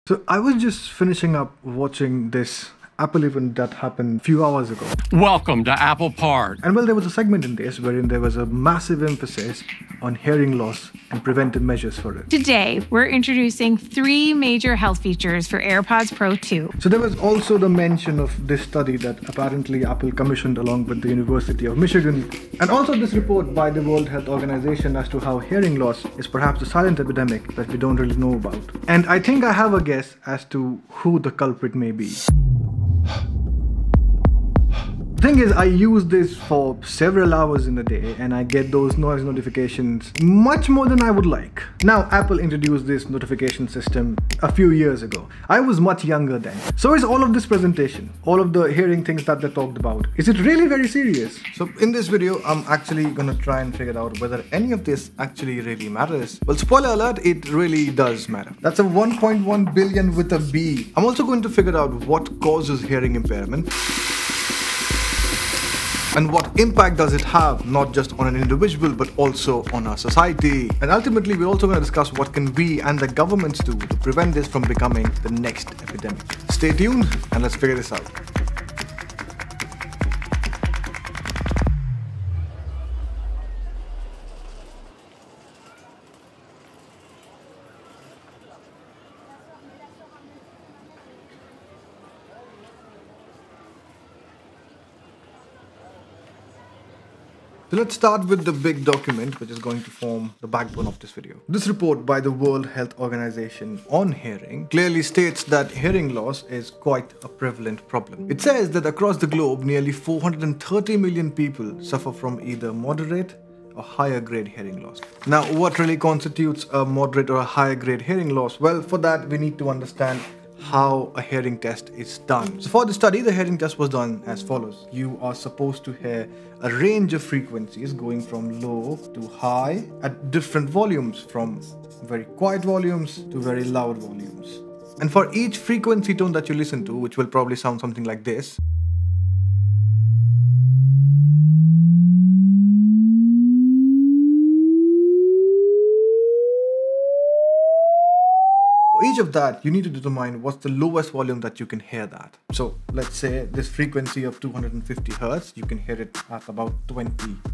So I was just finishing up watching this Apple event that happened a few hours ago. Welcome to Apple Park. And well, there was a segment in this wherein there was a massive emphasis on hearing loss and preventive measures for it. Today, we're introducing 3 major health features for AirPods Pro 2. So there was also the mention of this study that apparently Apple commissioned along with the University of Michigan, and also this report by the World Health Organization as to how hearing loss is perhaps a silent epidemic that we don't really know about. And I think I have a guess as to who the culprit may be. The thing is, I use this for several hours in a day and I get those noise notifications much more than I would like. Now, Apple introduced this notification system a few years ago. I was much younger then. So is all of this presentation, all of the hearing things that they talked about. Is it really very serious? So in this video, I'm actually gonna try and figure out whether any of this actually really matters. Well, spoiler alert, it really does matter. That's a 1.1 billion with a B. I'm also going to figure out what causes hearing impairment. And what impact does it have, not just on an individual, but also on our society? And ultimately, we're also going to discuss what can we and the governments do to prevent this from becoming the next epidemic. Stay tuned and let's figure this out. So let's start with the big document which is going to form the backbone of this video. This report by the World Health Organization on hearing clearly states that hearing loss is quite a prevalent problem. It says that across the globe, nearly 430 million people suffer from either moderate or higher grade hearing loss. Now, what really constitutes a moderate or a higher grade hearing loss? Well, for that we need to understand how a hearing test is done. So for the study, the hearing test was done as follows. You are supposed to hear a range of frequencies going from low to high at different volumes, from very quiet volumes to very loud volumes. And for each frequency tone that you listen to, which will probably sound something like this, each of that, you need to determine what's the lowest volume that you can hear that. So let's say this frequency of 250 Hertz, you can hear it at about 20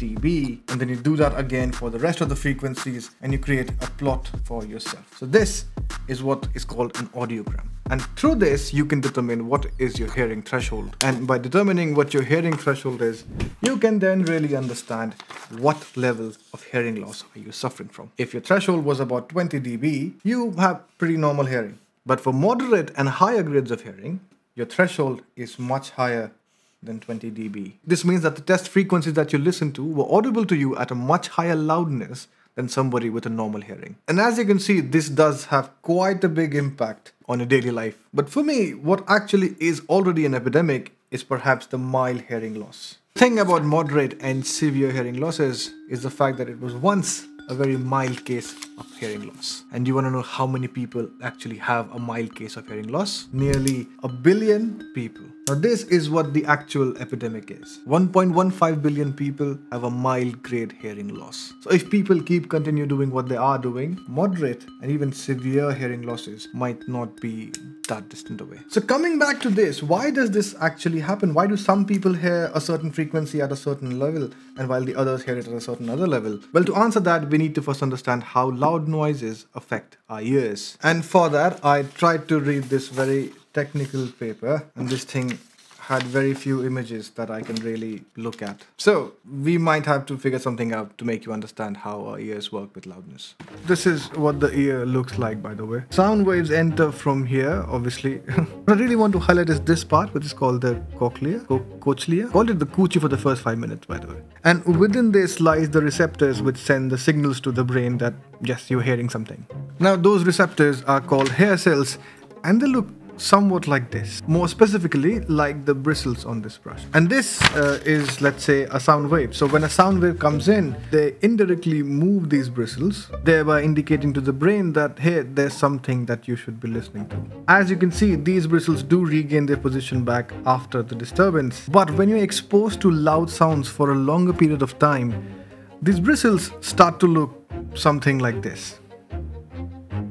dB. And then you do that again for the rest of the frequencies and you create a plot for yourself. So this is what is called an audiogram. And through this, you can determine what is your hearing threshold. And by determining what your hearing threshold is, you can then really understand what level of hearing loss are you suffering from. If your threshold was about 20 dB, you have pretty normal hearing. But for moderate and higher grades of hearing, your threshold is much higher than 20 dB. This means that the test frequencies that you listen to were audible to you at a much higher loudness than somebody with a normal hearing. And as you can see, this does have quite a big impact on your daily life. But for me, what actually is already an epidemic is perhaps the mild hearing loss. The thing about moderate and severe hearing losses is the fact that it was once a very mild case of hearing loss. And you want to know how many people actually have a mild case of hearing loss? Nearly 1 billion people. Now this is what the actual epidemic is. 1.15 billion people have a mild grade hearing loss. So if people continue doing what they are doing, moderate and even severe hearing losses might not be that distant away. So coming back to this, why does this actually happen? Why do some people hear a certain frequency at a certain level and while the others hear it at a certain other level? Well, to answer that, we need to first understand how loud noises affect our ears. And for that, I tried to read this very technical paper, and this thing had very few images that I can really look at. So we might have to figure something out to make you understand how our ears work with loudness. This is what the ear looks like, by the way. Sound waves enter from here, obviously. What I really want to highlight is this part, which is called the cochlea, cochlea. Called it the coochie for the first 5 minutes, by the way. And within this lies the receptors which send the signals to the brain that, yes, you're hearing something. Now, those receptors are called hair cells, and they look somewhat like this, more specifically like the bristles on this brush. And this is, let's say, a sound wave. So when a sound wave comes in, they indirectly move these bristles, thereby indicating to the brain that, hey, there's something that you should be listening to. As you can see, these bristles do regain their position back after the disturbance. But when you're exposed to loud sounds for a longer period of time, these bristles start to look something like this.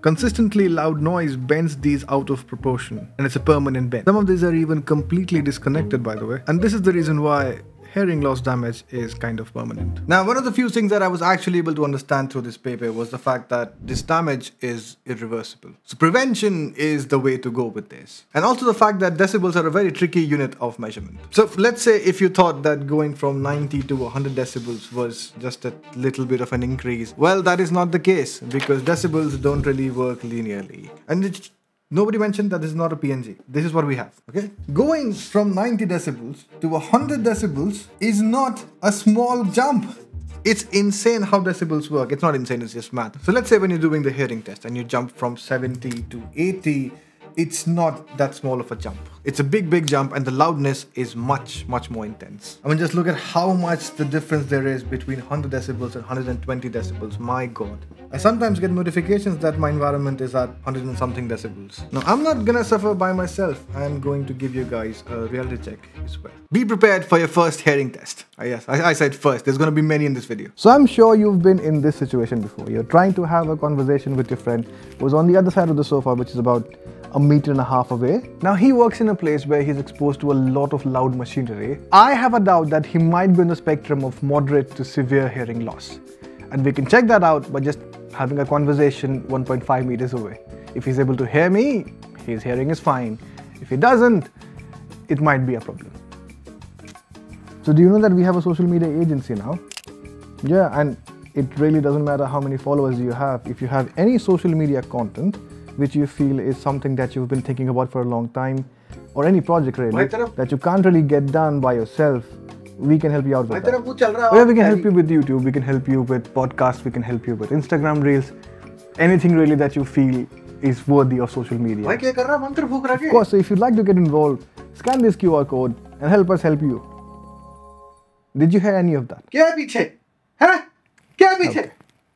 Consistently loud noise bends these out of proportion, and it's a permanent bend. Some of these are even completely disconnected, by the way, and this is the reason why hearing loss damage is kind of permanent. Now, one of the few things that I was actually able to understand through this paper was the fact that this damage is irreversible. So prevention is the way to go with this. And also the fact that decibels are a very tricky unit of measurement. So let's say if you thought that going from 90 to 100 decibels was just a little bit of an increase, well, that is not the case, because decibels don't really work linearly. And nobody mentioned that this is not a PNG. This is what we have, okay? Going from 90 decibels to 100 decibels is not a small jump. It's insane how decibels work. It's not insane, it's just math. So let's say when you're doing the hearing test and you jump from 70 to 80, it's not that small of a jump. It's a big jump, and the loudness is much more intense. I mean, just look at how much the difference there is between 100 decibels and 120 decibels. My God. I sometimes get notifications that my environment is at 100 and something decibels. Now, I'm not gonna suffer by myself. I'm going to give you guys a reality check as well. Be prepared for your first hearing test. Yes, I said first. There's gonna be many in this video. So I'm sure you've been in this situation before. You're trying to have a conversation with your friend who's on the other side of the sofa, which is about 1.5 meters away. Now he works in a place where he's exposed to a lot of loud machinery. I have a doubt that he might be in the spectrum of moderate to severe hearing loss. And we can check that out by just having a conversation 1.5 meters away. If he's able to hear me, his hearing is fine. If he doesn't, it might be a problem. So do you know that we have a social media agency now? Yeah, and it really doesn't matter how many followers you have. If you have any social media content which you feel is something that you've been thinking about for a long time, or any project really, that you can't really get done by yourself, we can help you out with that. Yeah, we can help you with YouTube, we can help you with podcasts, we can help you with Instagram Reels, anything really that you feel is worthy of social media. Of course, so if you'd like to get involved, scan this QR code and help us help you. Did you hear any of that? Okay.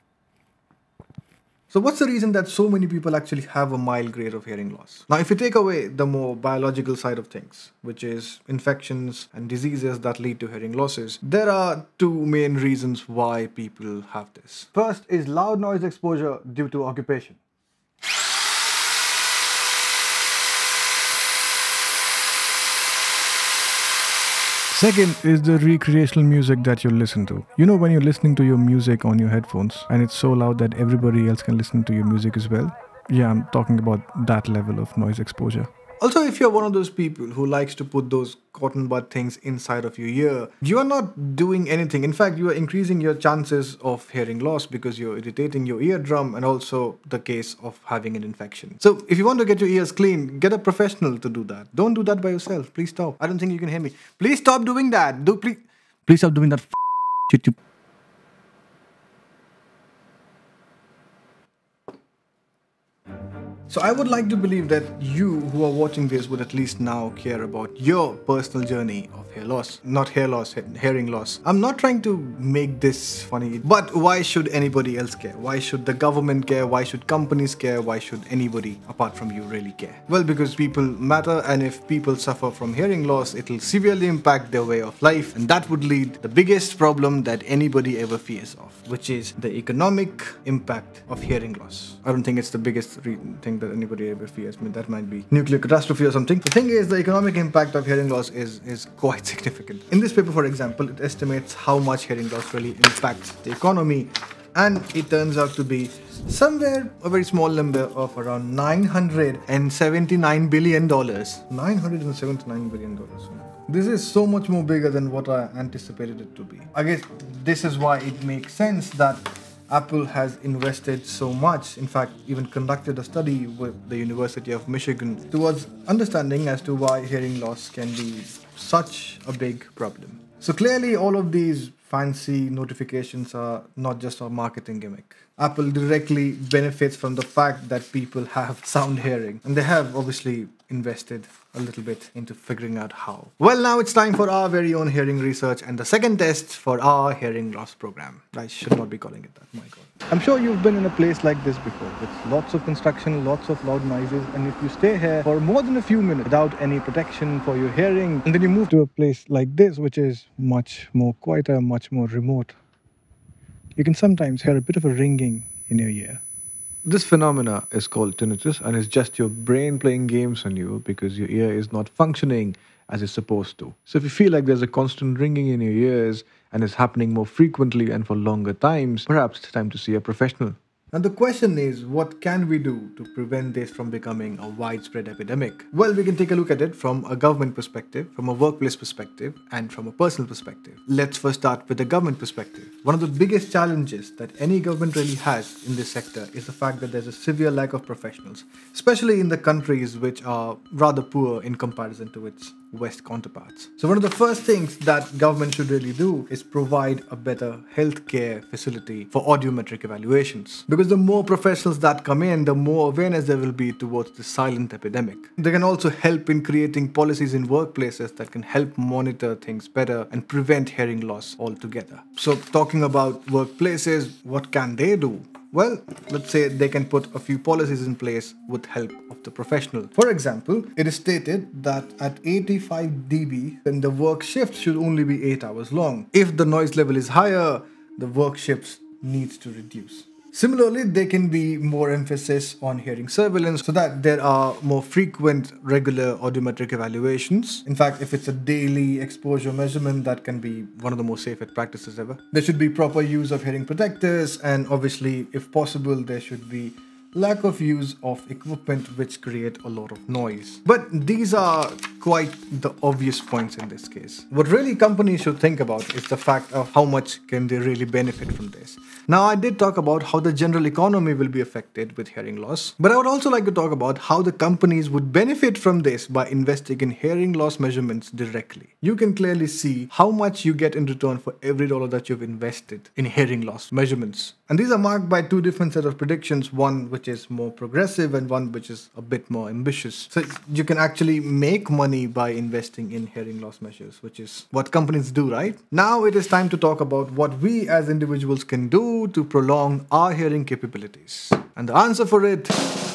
So what's the reason that so many people actually have a mild grade of hearing loss? Now, if you take away the more biological side of things, which is infections and diseases that lead to hearing losses, there are two main reasons why people have this. First is loud noise exposure due to occupation. Second is the recreational music that you listen to. You know, when you're listening to your music on your headphones and it's so loud that everybody else can listen to your music as well? Yeah, I'm talking about that level of noise exposure. Also, if you're one of those people who likes to put those cotton bud things inside of your ear, you are not doing anything. In fact, you are increasing your chances of hearing loss because you're irritating your eardrum, and also the case of having an infection. So if you want to get your ears clean, get a professional to do that. Don't do that by yourself. Please stop. I don't think you can hear me. Please stop doing that. Please stop doing that shit. So I would like to believe that you who are watching this would at least now care about your personal journey of hair loss. Not hair loss, hearing loss. I'm not trying to make this funny, but why should anybody else care? Why should the government care? Why should companies care? Why should anybody apart from you really care? Well, because people matter, and if people suffer from hearing loss, it will severely impact their way of life, and that would lead the biggest problem that anybody ever fears of, which is the economic impact of hearing loss. I don't think it's the biggest thing that anybody ever fears. I mean, that might be nuclear catastrophe or something. The thing is, the economic impact of hearing loss is quite significant. In this paper, for example, it estimates how much hearing loss really impacts the economy, and it turns out to be somewhere a very small number of around $979 billion. $979 billion. This is so much more bigger than what I anticipated it to be. I guess this is why it makes sense that Apple has invested so much, in fact, even conducted a study with the University of Michigan towards understanding as to why hearing loss can be such a big problem. So clearly, all of these fancy notifications are not just a marketing gimmick. Apple directly benefits from the fact that people have sound hearing, and they have obviously invested a little bit into figuring out how. Well, now it's time for our very own hearing research and the second test for our hearing loss program. I should not be calling it that, my God. I'm sure you've been in a place like this before, with lots of construction, lots of loud noises, and if you stay here for more than a few minutes without any protection for your hearing, and then you move to a place like this, which is much more quieter, much more remote, you can sometimes hear a bit of a ringing in your ear. This phenomena is called tinnitus and is just your brain playing games on you because your ear is not functioning as it's supposed to. So if you feel like there's a constant ringing in your ears and it's happening more frequently and for longer times, perhaps it's time to see a professional. And the question is, what can we do to prevent this from becoming a widespread epidemic? Well, we can take a look at it from a government perspective, from a workplace perspective, and from a personal perspective. Let's first start with the government perspective. One of the biggest challenges that any government really has in this sector is the fact that there's a severe lack of professionals, especially in the countries which are rather poor in comparison to its West counterparts. So one of the first things that government should really do is provide a better healthcare facility for audiometric evaluations. Because the more professionals that come in, the more awareness there will be towards the silent epidemic. They can also help in creating policies in workplaces that can help monitor things better and prevent hearing loss altogether. So talking about workplaces, what can they do? Well, let's say they can put a few policies in place with help of the professional. For example, it is stated that at 85 dB, then the work shift should only be 8 hours long. If the noise level is higher, the work shifts needs to reduce. Similarly, there can be more emphasis on hearing surveillance so that there are more frequent regular audiometric evaluations. In fact, if it's a daily exposure measurement, that can be one of the most safest practices ever. There should be proper use of hearing protectors, and obviously, if possible, there should be lack of use of equipment which create a lot of noise. But these are quite the obvious points in this case. What really companies should think about is the fact of how much can they really benefit from this. Now, I did talk about how the general economy will be affected with hearing loss, but I would also like to talk about how the companies would benefit from this by investing in hearing loss measurements directly. You can clearly see how much you get in return for every dollar that you've invested in hearing loss measurements. And these are marked by two different sets of predictions, one which is more progressive and one which is a bit more ambitious. So you can actually make money by investing in hearing loss measures, which is what companies do, right? Now it is time to talk about what we as individuals can do to prolong our hearing capabilities. And the answer for it,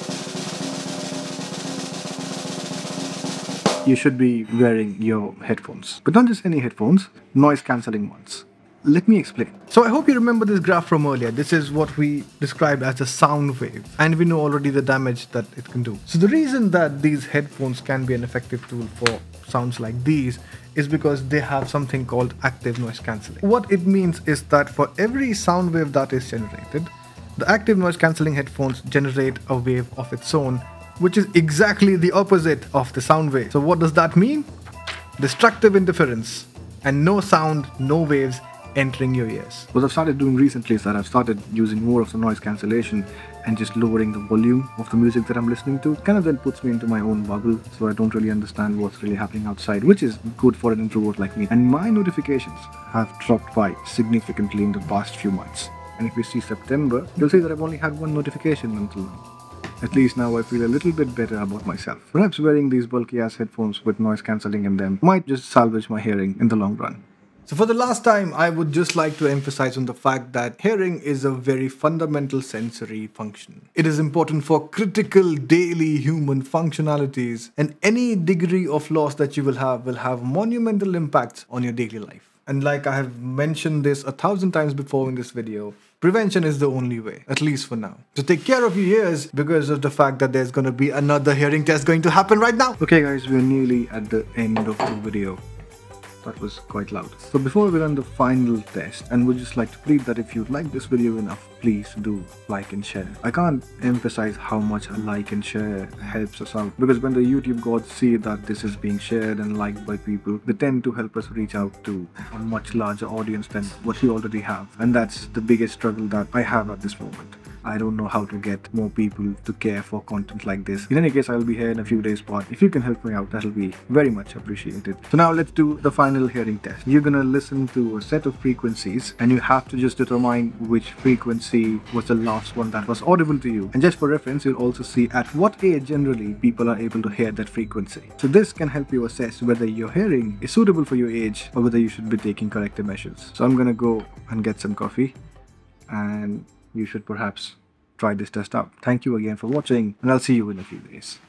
you should be wearing your headphones. But not just any headphones, noise cancelling ones. Let me explain. So I hope you remember this graph from earlier. This is what we described as the sound wave, and we know already the damage that it can do. So the reason that these headphones can be an effective tool for sounds like these is because they have something called active noise cancelling. What it means is that for every sound wave that is generated, the active noise cancelling headphones generate a wave of its own, which is exactly the opposite of the sound wave. So what does that mean? Destructive interference, and no sound, no waves entering your ears. What I've started doing recently is that I've started using more of the noise cancellation and just lowering the volume of the music that I'm listening to. It kind of then puts me into my own bubble, so I don't really understand what's really happening outside, which is good for an introvert like me. And my notifications have dropped by significantly in the past few months. And if you see September, you'll see that I've only had one notification until now. At least now I feel a little bit better about myself. Perhaps wearing these bulky ass headphones with noise cancelling in them might just salvage my hearing in the long run. So for the last time, I would just like to emphasize on the fact that hearing is a very fundamental sensory function. It is important for critical daily human functionalities, and any degree of loss that you will have monumental impacts on your daily life. And like I have mentioned this 1,000 times before in this video, prevention is the only way, at least for now. So take care of your ears because of the fact that there's going to be another hearing test going to happen right now. Okay guys, we're nearly at the end of the video. That was quite loud. So before we run the final test, and would just like to plead that if you like this video enough, please do like and share. I can't emphasize how much a like and share helps us out, because when the YouTube gods see that this is being shared and liked by people, they tend to help us reach out to a much larger audience than what we already have. And that's the biggest struggle that I have at this moment. I don't know how to get more people to care for content like this. In any case, I'll be here in a few days, but if you can help me out, that'll be very much appreciated. So now let's do the final hearing test. You're gonna listen to a set of frequencies and you have to just determine which frequency was the last one that was audible to you. And just for reference, you'll also see at what age generally people are able to hear that frequency. So this can help you assess whether your hearing is suitable for your age or whether you should be taking corrective measures. So I'm gonna go and get some coffee, and you should perhaps try this test out. Thank you again for watching, and I'll see you in a few days.